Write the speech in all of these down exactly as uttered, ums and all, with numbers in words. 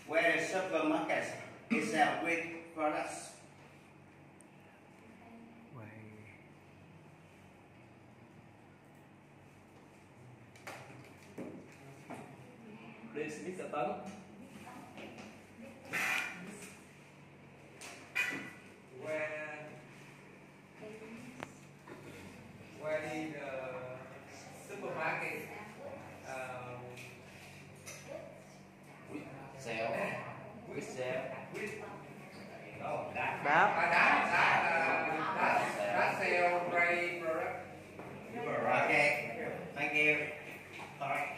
where the supermarket is sell Greek products. Please, Mister Tấn. Where, where is the supermarket? Um, With sell. With sell. with no, that, That. that, that, that, that, that sell Greek product. You were right. Okay. Thank you. Alright.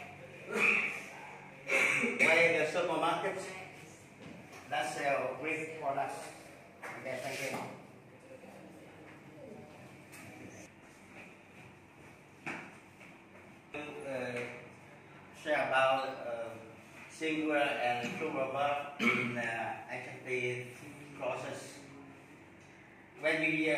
Where the supermarkets that sell Greek products. Okay, thank you. Uh, share about uh, singular and plural verb in uh, adjective clauses. When we uh,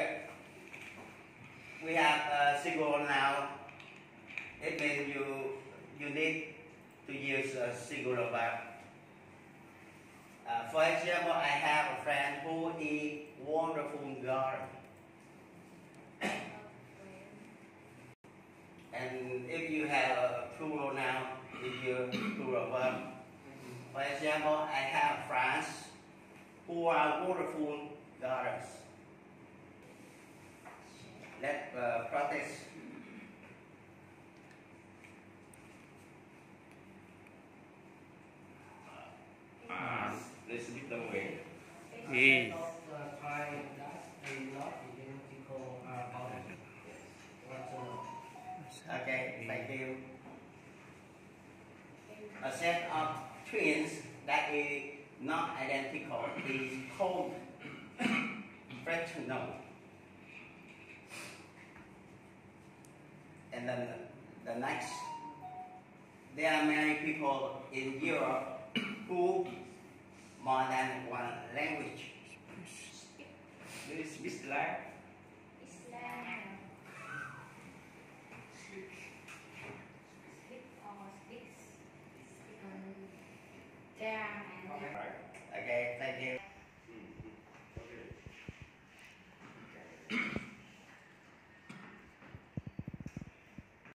we have a single noun, it means you you need to use a singular verb. Uh, for example, I have a friend who is wonderful girl. And if you have a plural noun, you use plural verb. For example, I have friends who are wonderful daughters. Let's uh, practice. Ah, let's meet them away. Yes. Okay, thank you. A set of twins that is not identical is called fractional. And then the next, there are many people in Europe who more than one language. Please, Mister Lang.